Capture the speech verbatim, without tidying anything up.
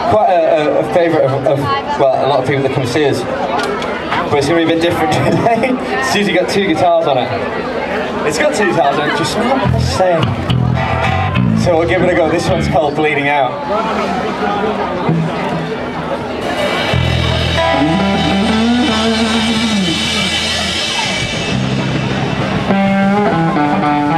quite a, a, a favourite of, of, well, a lot of people that come see us. But it's going to be a bit different today. It's usually got two guitars on it. It's got two guitars on it, just not the same. So we'll give it a go. This one's called Bleeding Out. Thank you.